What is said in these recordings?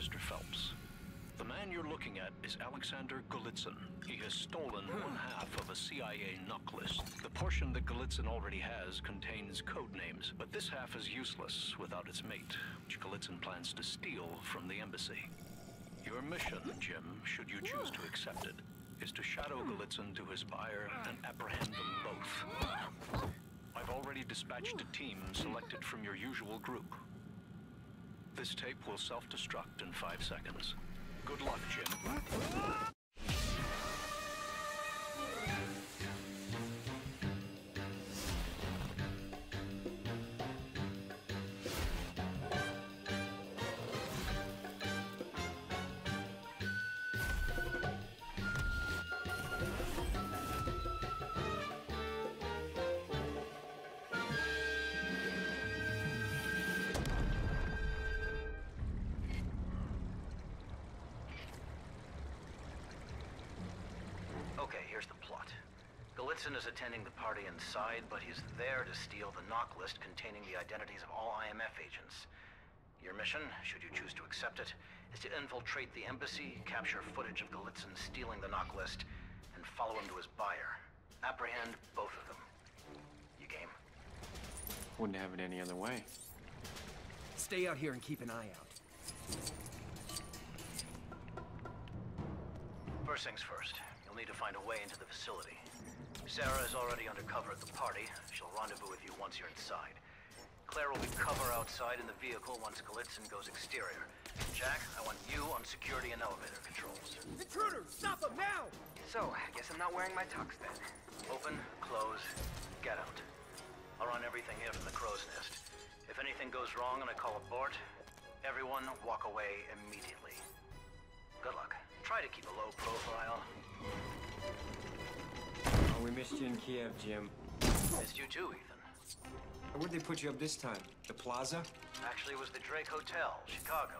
Mr. Phelps. The man you're looking at is Alexander Golitsyn. He has stolen one half of a CIA knock list. The portion that Golitsyn already has contains code names, but this half is useless without its mate, which Golitsyn plans to steal from the embassy. Your mission, Jim, should you choose to accept it, is to shadow Golitsyn to his buyer and apprehend them both. I've already dispatched a team selected from your usual group. This tape will self-destruct in 5 seconds. Good luck, Jim. Okay, here's the plot. Golitsyn is attending the party inside, but he's there to steal the knock list containing the identities of all IMF agents. Your mission, should you choose to accept it, is to infiltrate the embassy, capture footage of Golitsyn stealing the knock list, and follow him to his buyer. Apprehend both of them. You game? Wouldn't have it any other way. Stay out here and keep an eye out. First things first. You'll need to find a way into the facility. Sarah is already undercover at the party. She'll rendezvous with you once you're inside. Claire will be cover outside in the vehicle once Golitsyn goes exterior. Jack, I want you on security and elevator controls. Intruder! Stop him now! So, I guess I'm not wearing my tux then. Open, close, get out. I'll run everything here from the crow's nest. If anything goes wrong and I call abort, everyone walk away immediately. Good luck. Try to keep a low profile. Oh, we missed you in Kiev, Jim. Missed you too, Ethan. Where'd they put you up this time? The Plaza? Actually, it was the Drake Hotel, Chicago.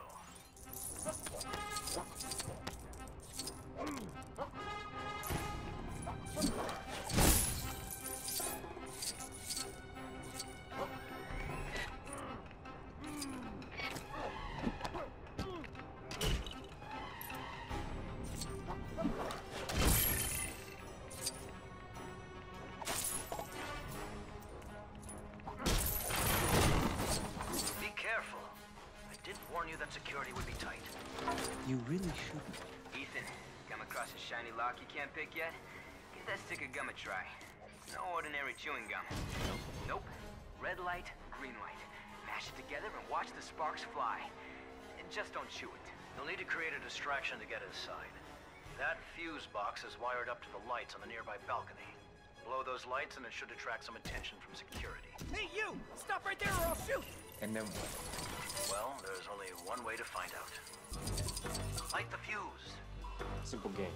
Be careful. I did warn you that security would be tight. You really shouldn't. Ethan, come across a shiny lock you can't pick yet? Give that stick of gum a try. No ordinary chewing gum. Nope. Red light, green light. Mash it together and watch the sparks fly. And just don't chew it. You'll need to create a distraction to get inside. That fuse box is wired up to the lights on the nearby balcony. Blow those lights and it should attract some attention from security. Hey, you! Stop right there or I'll shoot! And then what? Well, there's only one way to find out. Light the fuse. Simple game.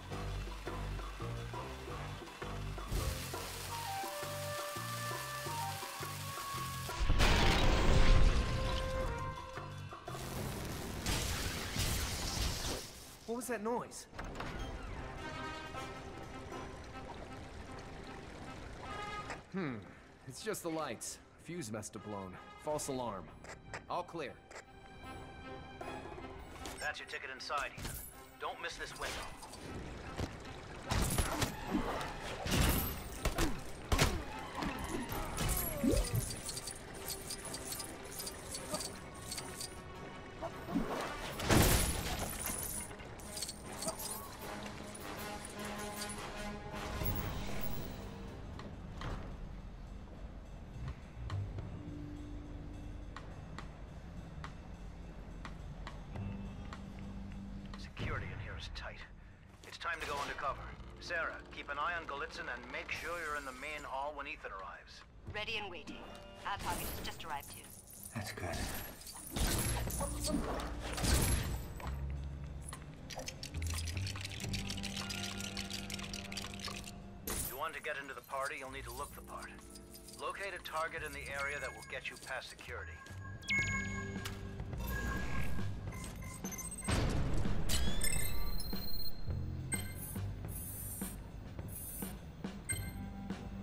What was that noise? It's just the lights. Fuse must have blown. False alarm. All clear. That's your ticket inside, Ethan. Don't miss this window. Security in here is tight. It's time to go undercover. Sarah, keep an eye on Golitsyn and make sure you're in the main hall when Ethan arrives. Ready and waiting. Our target has just arrived too. That's good. If you want to get into the party, you'll need to look the part. Locate a target in the area that will get you past security.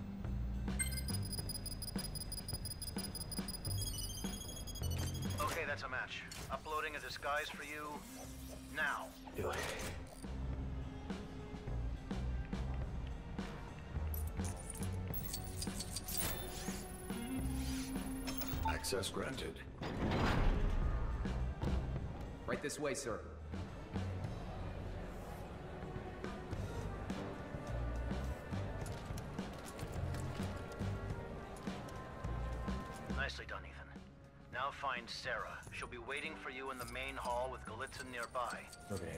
Okay, that's a match. Uploading a disguise for you now. Do it. Access granted. Right this way, sir. Nicely done, Ethan. Now find Sarah. She'll be waiting for you in the main hall with Golitsyn nearby. Okay.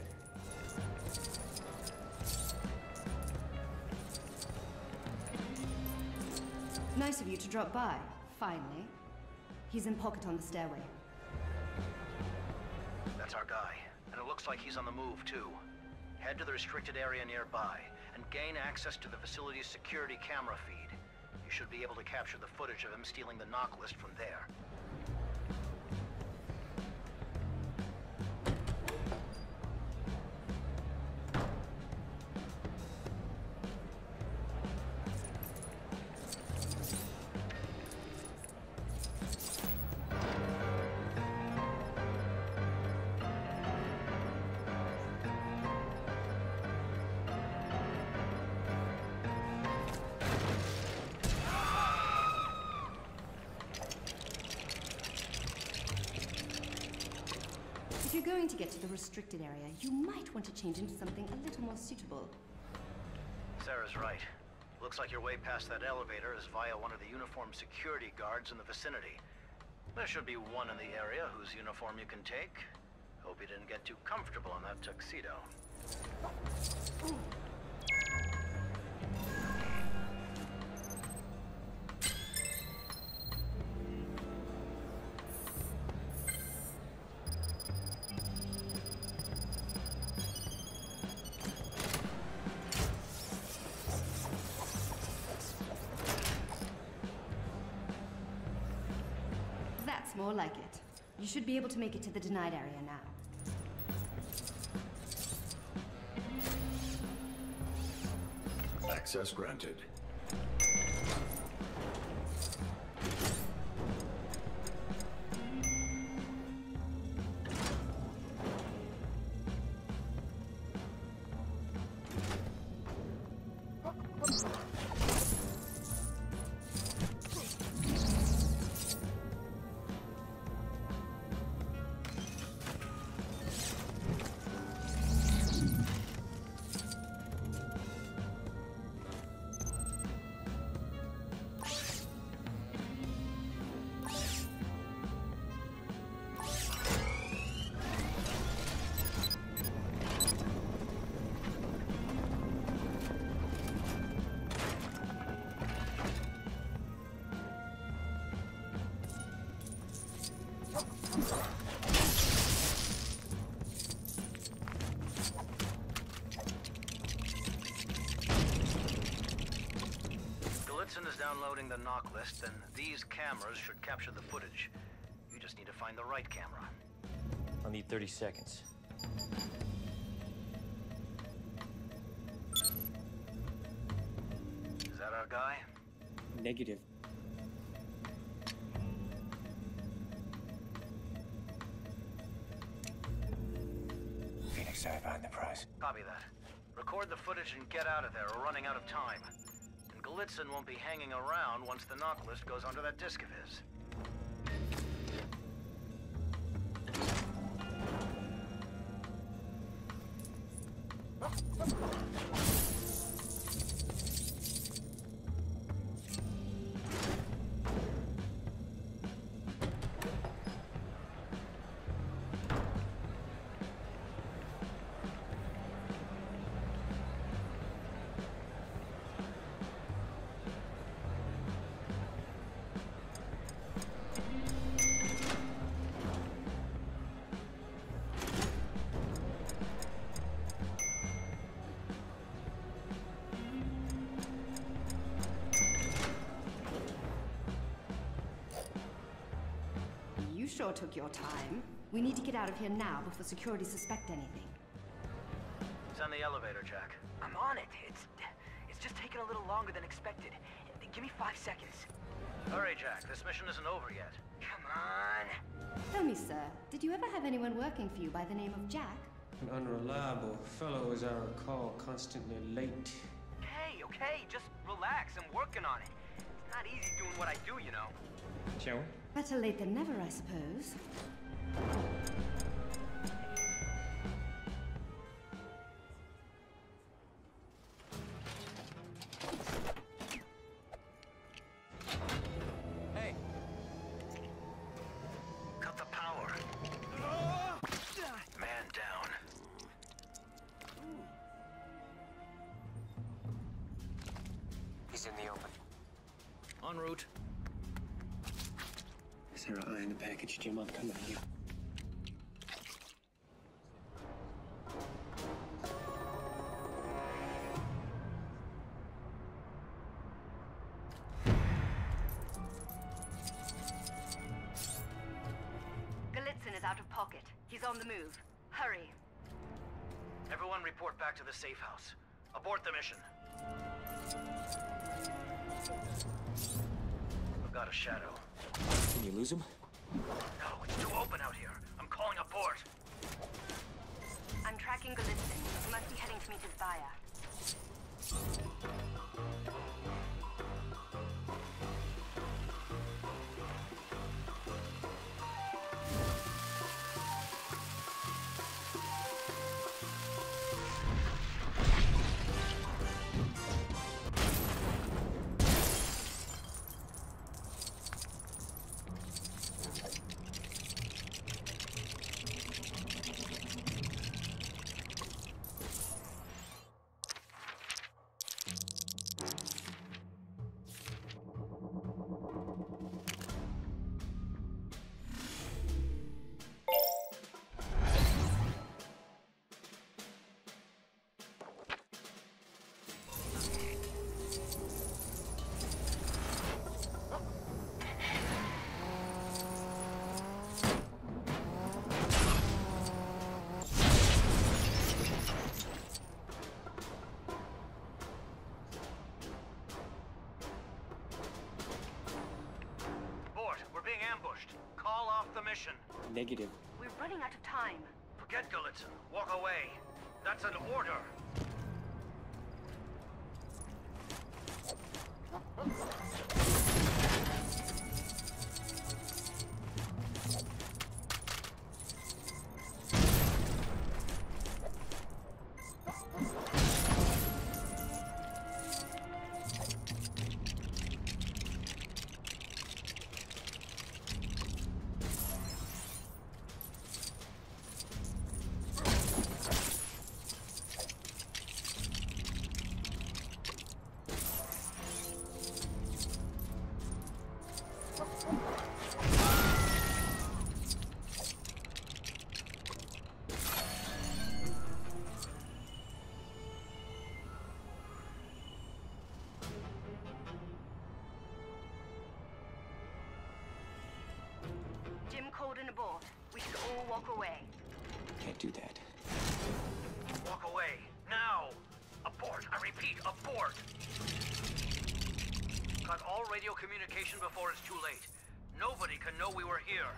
Nice of you to drop by, finally. He's in pocket on the stairway. That's our guy. And it looks like he's on the move, too. Head to the restricted area nearby and gain access to the facility's security camera feed. You should be able to capture the footage of him stealing the knock list from there. If you're going to get to the restricted area, you might want to change into something a little more suitable. Sarah's right. Looks like your way past that elevator is via one of the uniformed security guards in the vicinity. There should be one in the area whose uniform you can take. Hope you didn't get too comfortable in that tuxedo. That's more like it. You should be able to make it to the denied area now. Access granted. Golitsyn is downloading the knock list, and these cameras should capture the footage. You just need to find the right camera. I'll need 30 seconds. Is that our guy? Negative. Phoenix, I found the prize. Copy that. Record the footage and get out of there. We're running out of time. And Golitsyn won't be hanging around once the knock list goes onto that disk of his. You sure took your time. We need to get out of here now before security suspect anything. Send the elevator, Jack. I'm on it. It's just taking a little longer than expected. Give me 5 seconds. Hurry, Jack. This mission isn't over yet. Come on. Tell me me, sir, did you ever have anyone working for you by the name of Jack? An unreliable fellow, as I recall, constantly late. Okay, just relax. I'm working on it. It's not easy doing what I do, you know. Shall we? Better late than never, I suppose. Hey! Cut the power. Man down. He's in the open. En route. Is there an eye in the package, Jim? I'm coming to you. Galitzin is out of pocket. He's on the move. Hurry. Everyone report back to the safe house. Abort the mission. I've got a shadow. Can you lose him? No, it's too open out here. I'm calling a port. I'm tracking Galitzin. He must be heading to meet his buyer. Call off the mission. Negative. We're running out of time. Forget Galitzin. Walk away. That's an order. Jim called an abort. We should all walk away. Can't do that. Walk away. Now! Abort. I repeat, abort! Cut all radio communication before it's too late. Nobody can know we were here.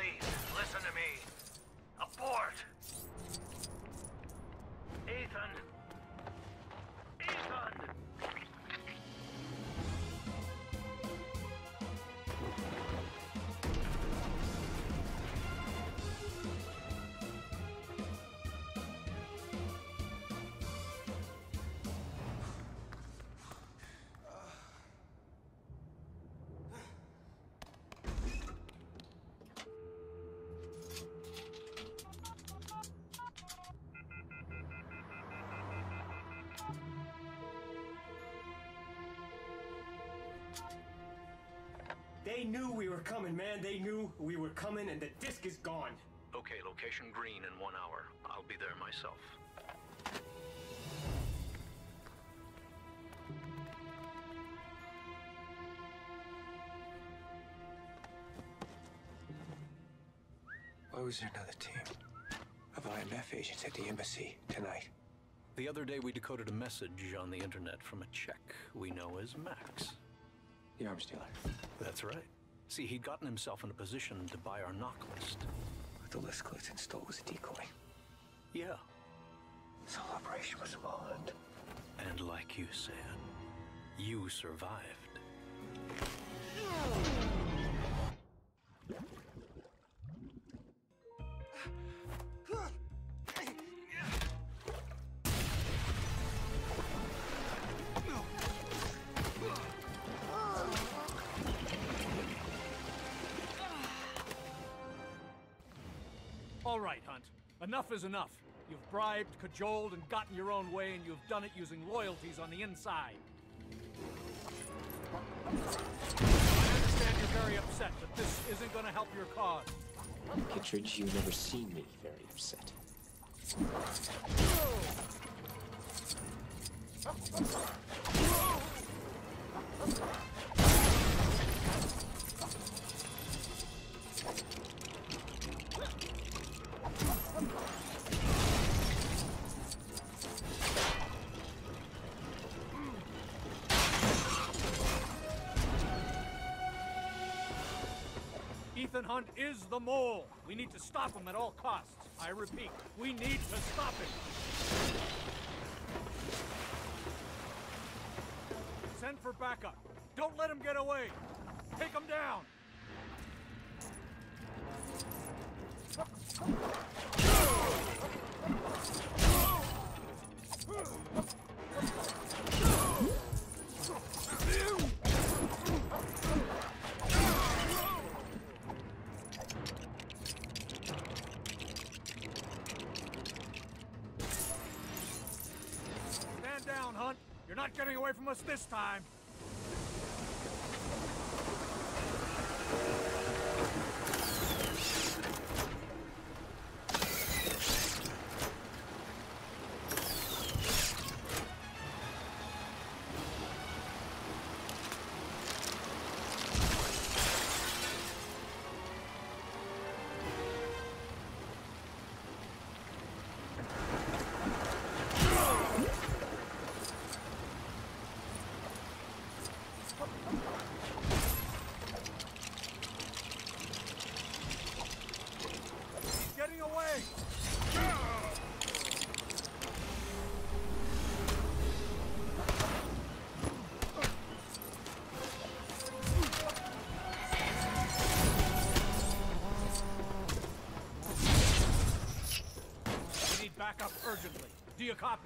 please, listen to me. Abort! Ethan! Ethan! They knew we were coming, man. They knew we were coming, and the disc is gone. Okay, location green in 1 hour. I'll be there myself. Why was there another team of IMF agents at the embassy tonight? The other day we decoded a message on the internet from a Czech we know as Max. The arms dealer. That's right. See, he'd gotten himself in a position to buy our knock list. The list Glitz installed was a decoy. Yeah. This whole operation was a moment. And like you said, you survived. All right, Hunt. Enough is enough. You've bribed, cajoled, and gotten your own way, and you've done it using loyalties on the inside. I understand you're very upset, but this isn't going to help your cause. Kittredge, you've never seen me very upset. Ethan Hunt is the mole. We need to stop him at all costs. I repeat, we need to stop him. Send for backup. Don't let him get away. Take him down. Stand down, Hunt. You're not getting away from us this time. He's getting away. We need backup urgently. Do you copy?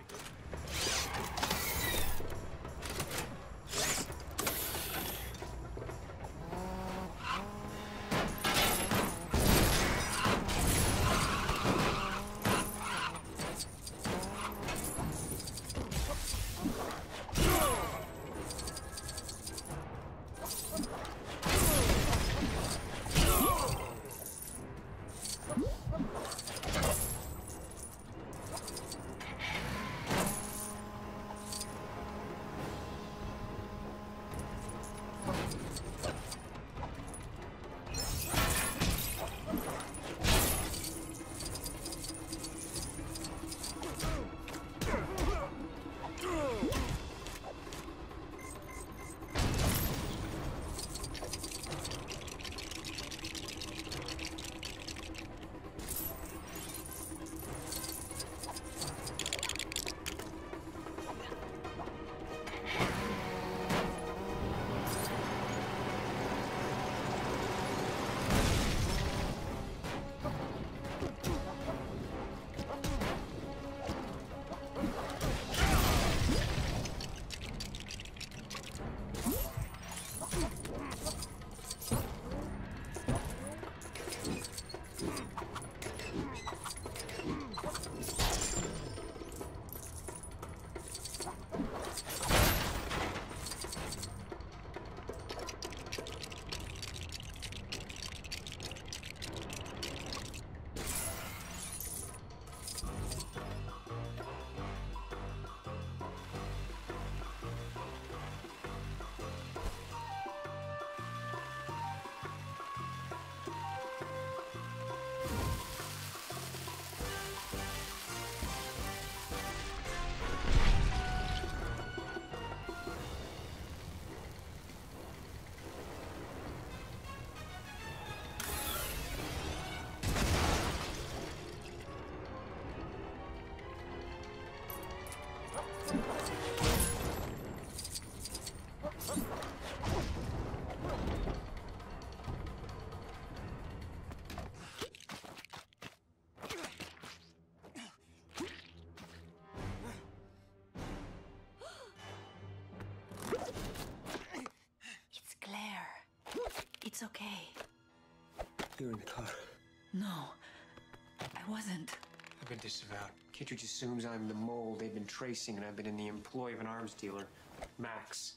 It's okay. You were in the car. No, I wasn't. I've been disavowed. Kittredge assumes I'm the mole they've been tracing, and I've been in the employ of an arms dealer, Max.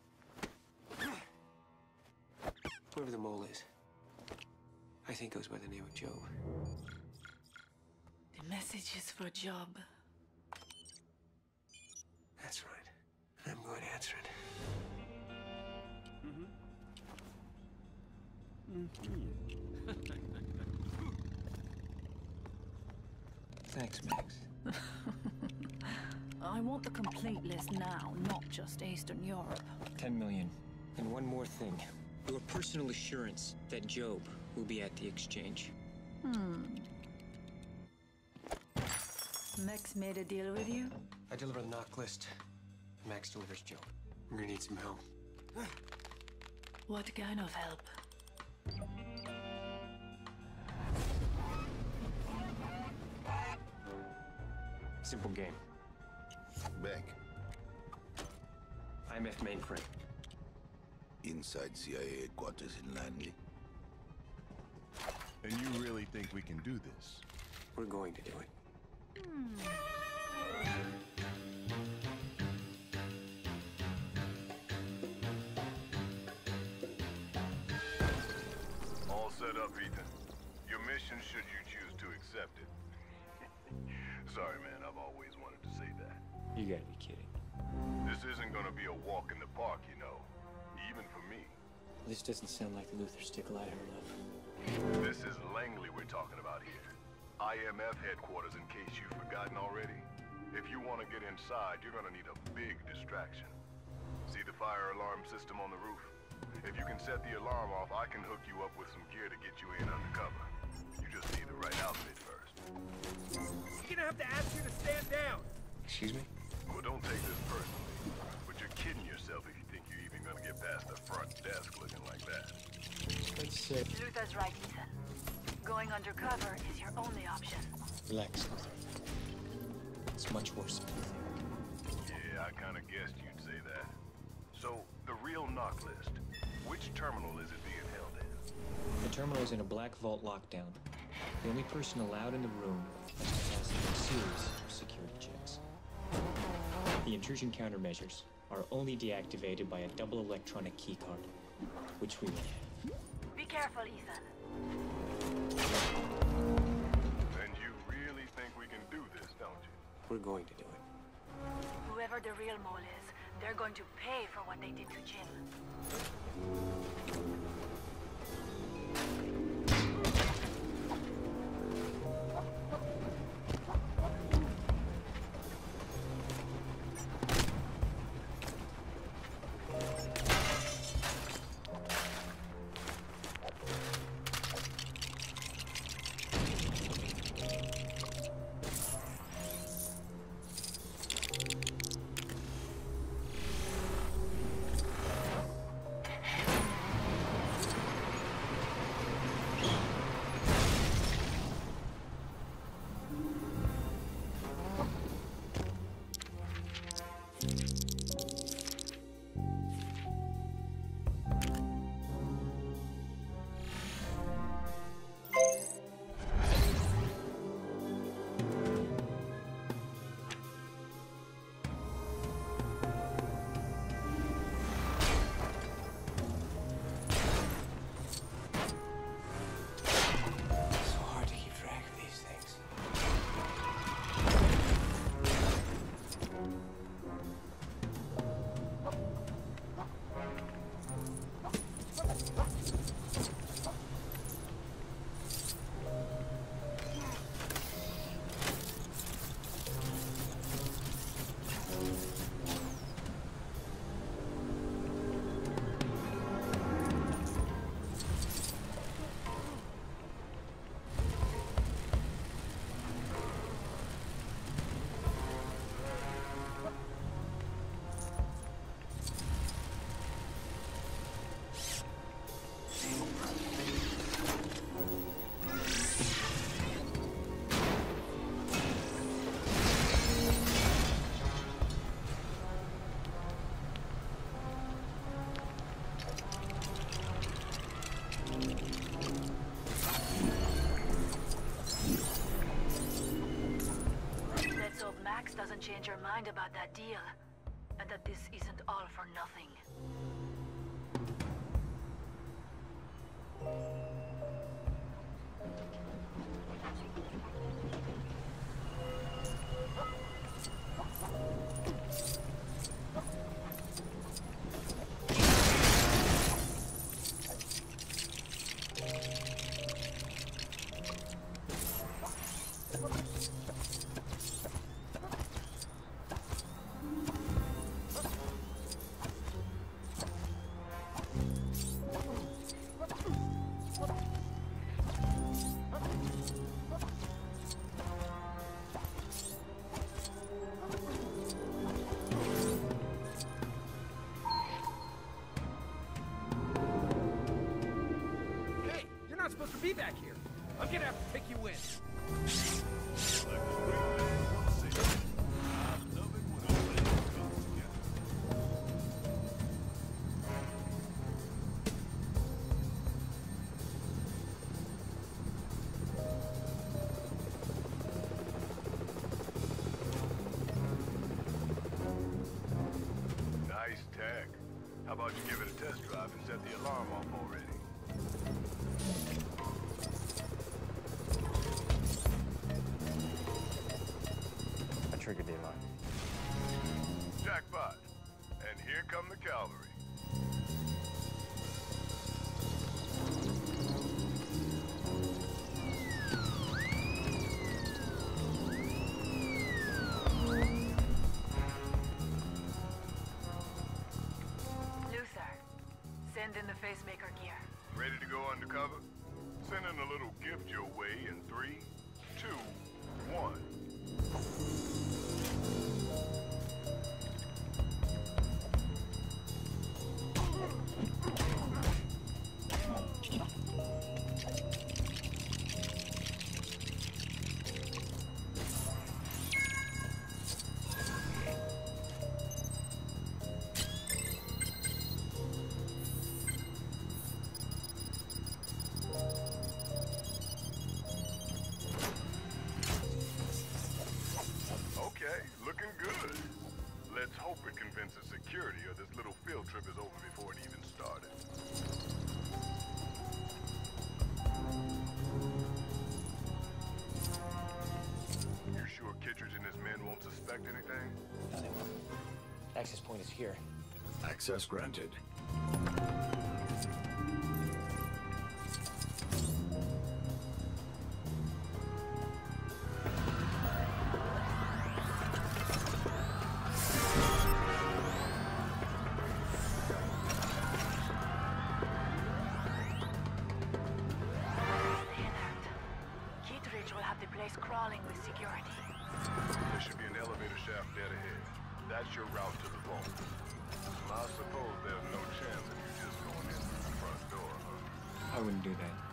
Whoever the mole is, I think goes by the name of Job. The message is for Job. That's right. I'm going to answer it. Thanks, Max. I want the complete list now, not just Eastern Europe. 10 million. And one more thing. Your personal assurance that Job will be at the exchange. Max made a deal with you? I deliver the knock list. Max delivers Job. We're gonna need some help. What kind of help? Simple game. Bank. IMF mainframe. Inside CIA headquarters in Langley. And you really think we can do this? We're going to do it. All set up, Ethan. Your mission, should you choose to accept it. Sorry, man, I've always wanted to say that. You gotta be kidding. This isn't gonna be a walk in the park, you know. Even for me. This doesn't sound like the Luther Stickle I heard of. This is Langley we're talking about here. IMF headquarters, in case you've forgotten already. If you want to get inside, you're gonna need a big distraction. See the fire alarm system on the roof? If you can set the alarm off, I can hook you up with some gear to get you in undercover. You just need the right outfit first. You're gonna have to ask you to stand down. Excuse me? Well, don't take this personally, but you're kidding yourself if you think you're even gonna get past the front desk looking like that. Let's Luther's right, Ethan. Going undercover is your only option. relax, Luther. It's much worse than you think. Yeah, I kinda guessed you'd say that. So, the real knock list. Which terminal is it being held in? The terminal is in a black vault lockdown. The only person allowed in the room has to pass a series of security checks. The intrusion countermeasures are only deactivated by a double electronic keycard, which we will have. Be careful, Ethan. And you really think we can do this, don't you? We're going to do it. Whoever the real mole is, they're going to pay for what they did to Jim. mind about that deal, and that this isn't all for nothing. Supposed to be back here. I'm gonna have to take you in. Nice tech. How about you give it a test drive and set the alarm off already? Trigger the alarm. Jackpot. And here come the cavalry. Luther, send in the facemaker gear. Ready to go undercover? Sending a little gift your way in 3, 2, 1. Security, or this little field trip is over before it even started. You sure Kittredge and his men won't suspect anything? No, they won't. Access point is here. Access granted. Crawling with security. There should be an elevator shaft dead ahead. That's your route to the vault. I suppose there's no chance of you just going in through the front door, huh? I wouldn't do that.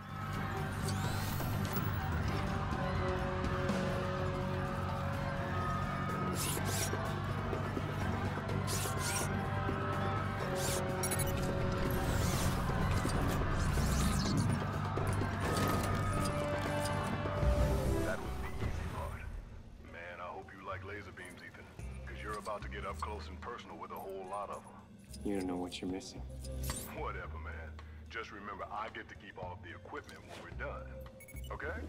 About to get up close and personal with a whole lot of them. You don't know what you're missing. Whatever, man. Just remember, I get to keep all of the equipment when we're done. Okay?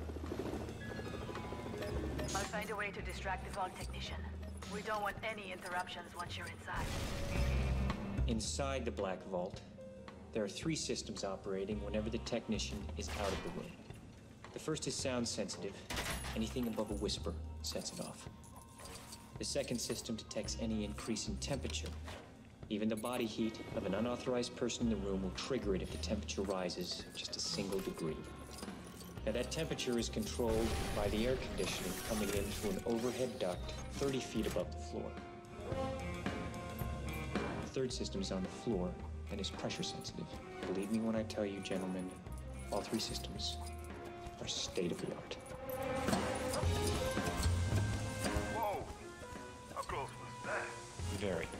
I'll find a way to distract the vault technician. We don't want any interruptions once you're inside. Inside the Black Vault, there are 3 systems operating whenever the technician is out of the room. The first is sound sensitive. Anything above a whisper sets it off. The second system detects any increase in temperature. Even the body heat of an unauthorized person in the room will trigger it if the temperature rises just a single degree. Now that temperature is controlled by the air conditioning coming in through an overhead duct 30 feet above the floor. The third system is on the floor and is pressure sensitive. Believe me when I tell you, gentlemen, all 3 systems are state-of-the-art. Very.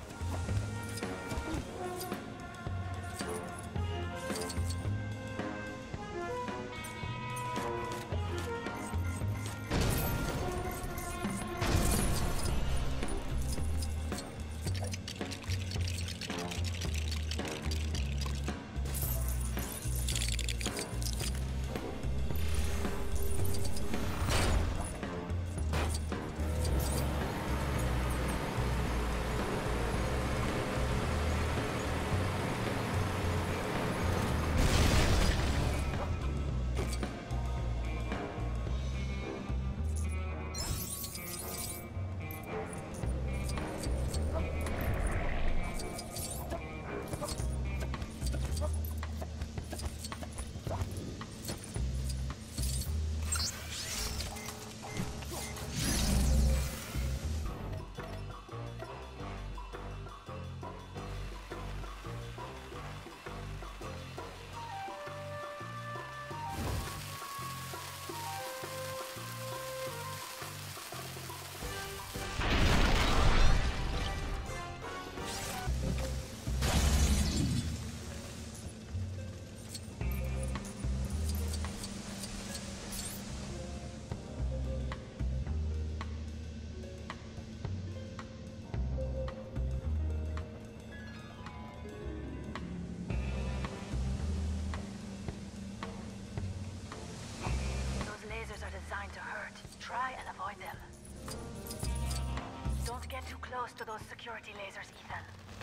to those security lasers, Ethan.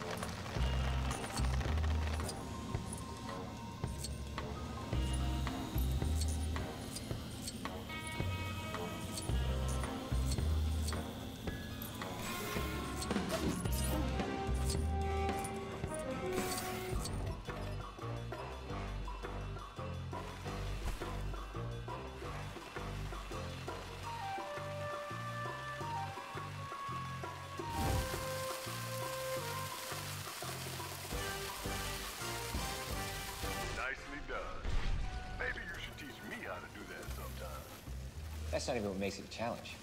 That's not even what makes it a challenge.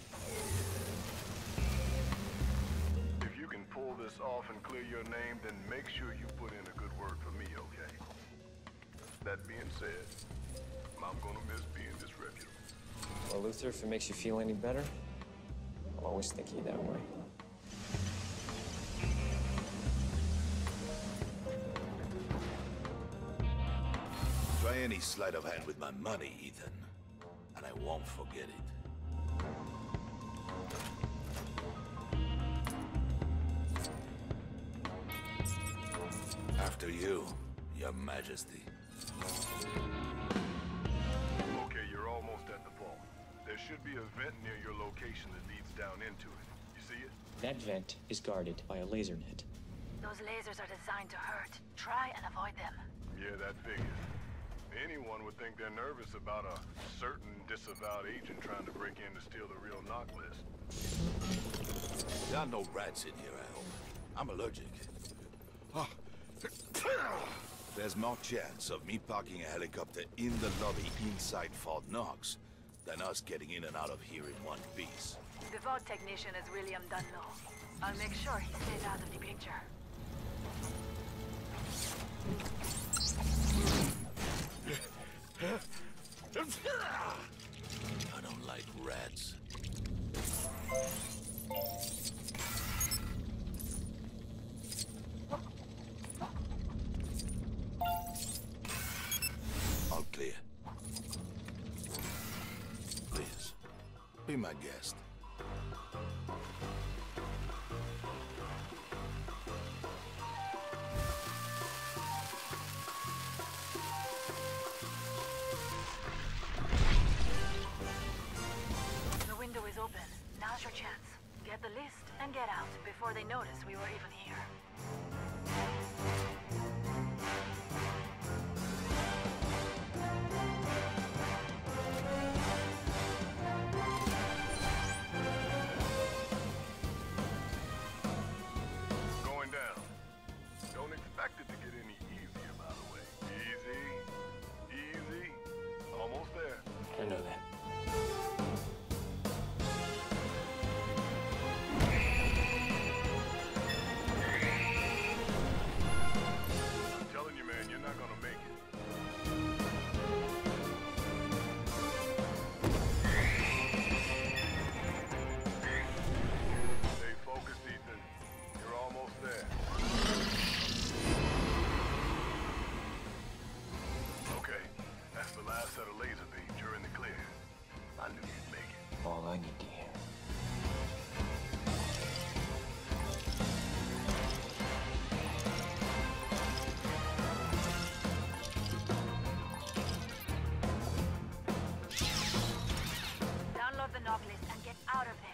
If you can pull this off and clear your name, then make sure you put in a good word for me, okay? That being said, I'm gonna miss being disreputable. Well, Luther, if it makes you feel any better, I'll always think of you that way. Try any sleight of hand with my money, Ethan, and I won't forget it. After you, Your Majesty. Okay, you're almost at the vault. There should be a vent near your location that leads down into it. You see it? That vent is guarded by a laser net. Those lasers are designed to hurt. Try and avoid them. Yeah, that figures. Anyone would think they're nervous about a certain disavowed agent trying to break in to steal the real knock list. There are no rats in here, I hope. I'm allergic. There's more chance of me parking a helicopter in the lobby inside Fort Knox than us getting in and out of here in one piece. The vault technician is William Dunlow. I'll make sure he stays out of the picture. I don't like rats. All clear. Please, be my guest. The window is open. Now's your chance. Get the list and get out before they notice we were even here. Going down. Don't expect it to get any easier, by the way. Easy. Easy. Almost there. I know that. I'm telling you, man, you're not gonna make it. Stay focused, Ethan. You're almost there. Okay, that's the last set of laser beams. You're in the clear. I knew you'd make it. All I need to hear. Download the knock list and get out of there.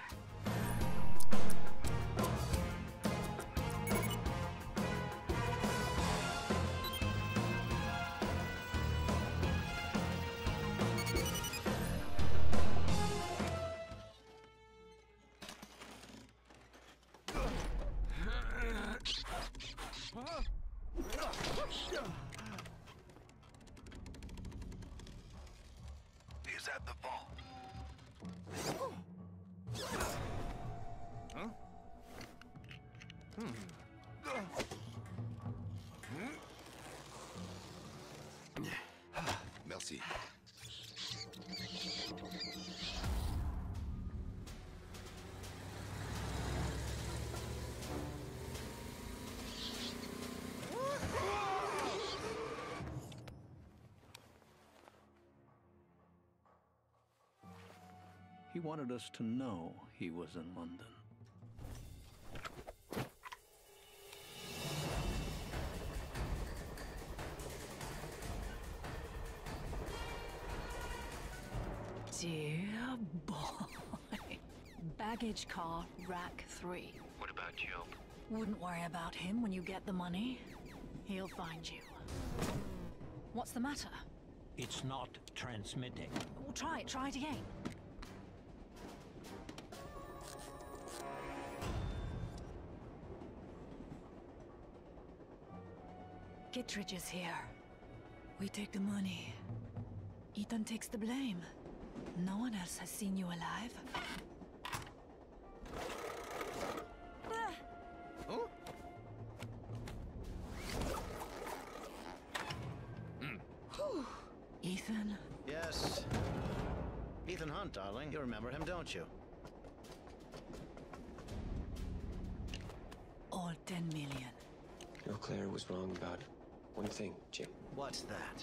He's at the vault. Merci. He wanted us to know he was in London. dear boy. Baggage car, rack 3. What about Job? Wouldn't worry about him when you get the money. He'll find you. What's the matter? It's not transmitting. Well, try it again. Kittredge is here. We take the money. Ethan takes the blame. No one else has seen you alive. Ethan? Yes. Ethan Hunt, darling. You remember him, don't you? All 10 million. No, Claire was wrong about one thing, Jim. What's that?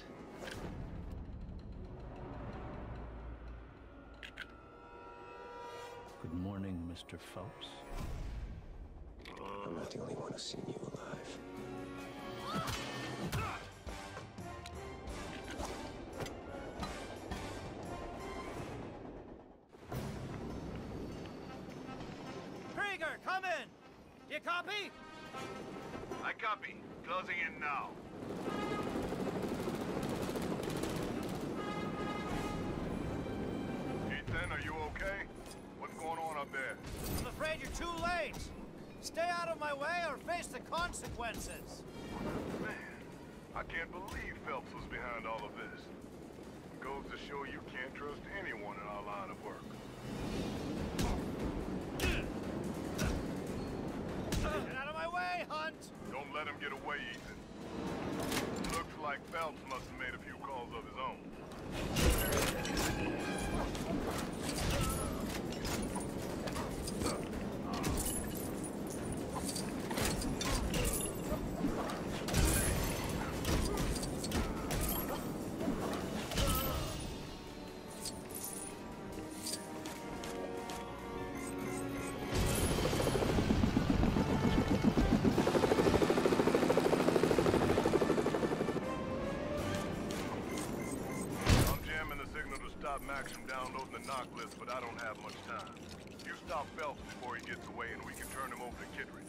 Good morning, Mr. Phelps. I'm not the only one who's seen you alive. Krieger, come in! You copy? I copy. Closing in now. Ethan, are you okay? What's going on up there? I'm afraid you're too late. Stay out of my way or face the consequences. Man, I can't believe Phelps was behind all of this. Goes to show you can't trust anyone in our line of work. Get out of my way, Hunt! Don't let him get away, Ethan. Looks like Phelps must have made a few calls of his own. Max from downloading the knock list, but I don't have much time. You stop Phelps before he gets away, and we can turn him over to Kittredge.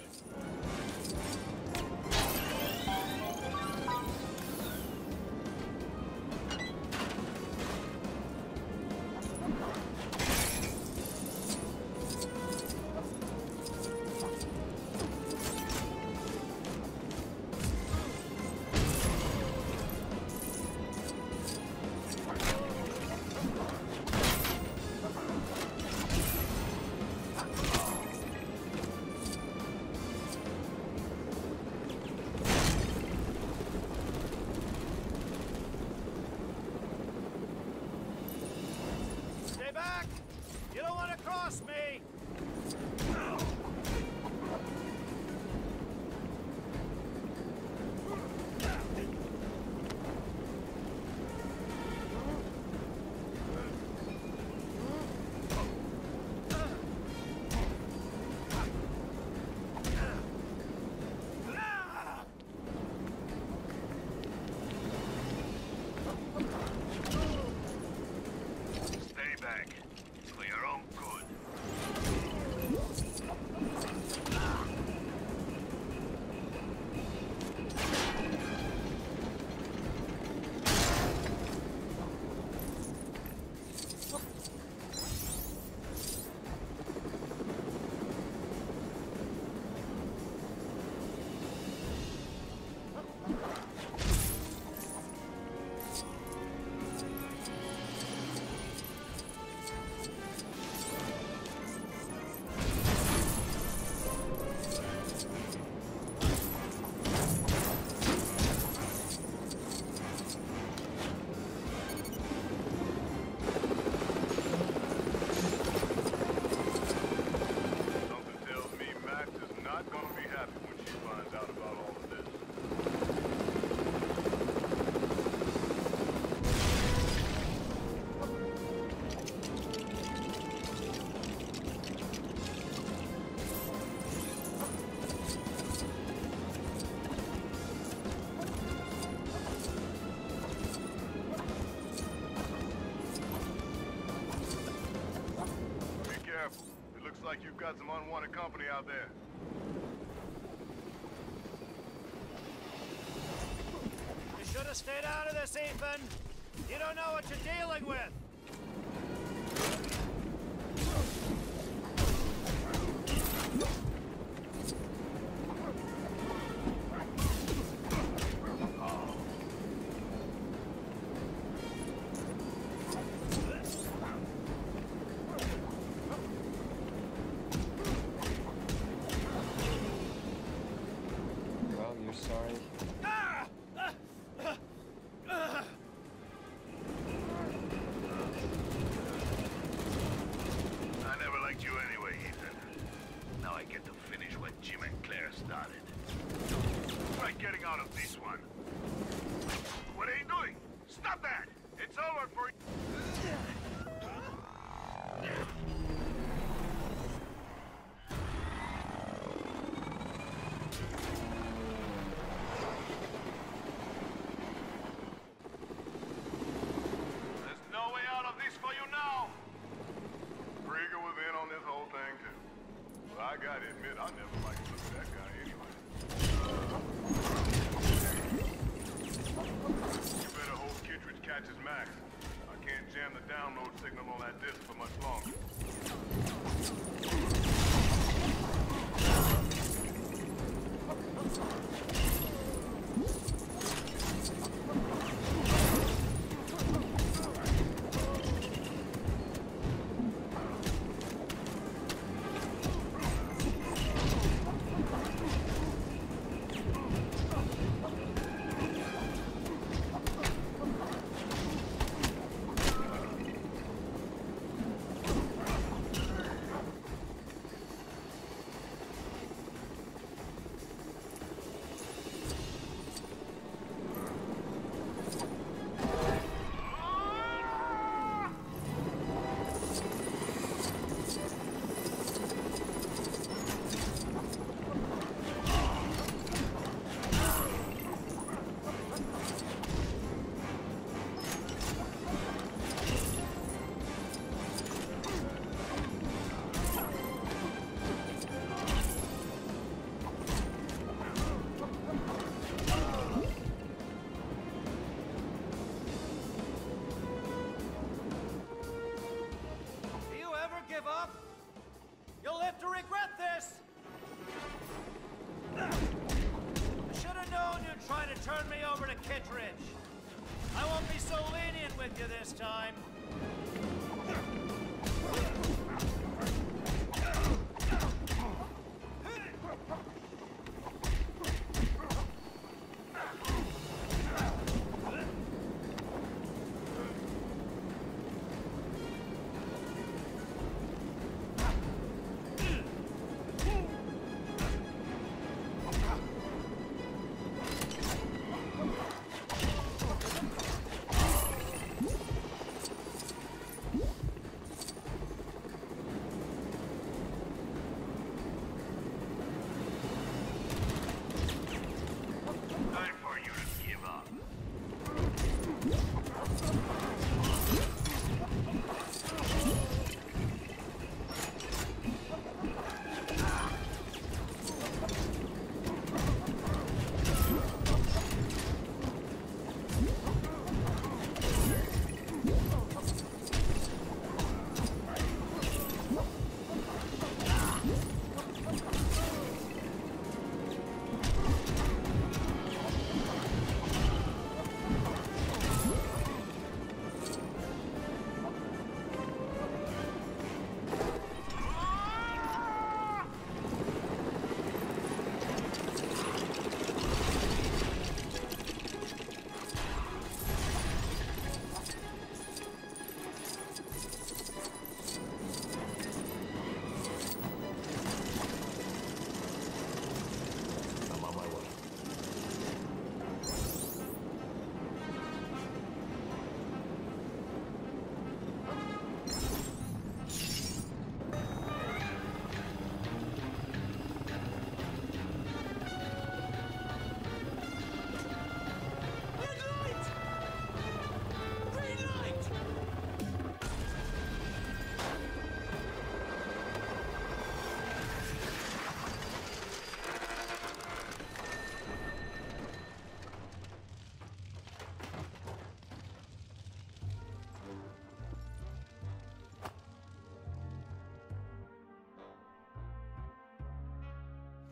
like you've got some unwanted company out there. You should have stayed out of this, Ethan. You don't know what you're dealing with. Well, you're sorry. I never liked you anyway, Ethan. Now I get to finish what Jim and Claire started. Try getting out of this one. What are you doing? Stop that! It's over for you. There's no way out of this for you now. Krieger was in on this whole thing too. But I gotta admit, I never liked to look at that guy anyway. You better hope Kittredge catches Max. I can't jam the download signal on that disk for much longer. turn me over to Kittredge. I won't be so lenient with you this time.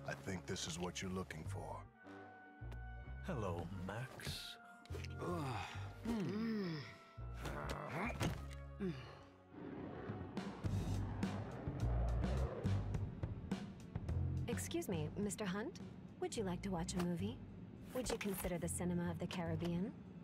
I think this is what you're looking for. Hello, Max. Excuse me, Mr. Hunt? Would you like to watch a movie? Would you consider the cinema of the Caribbean?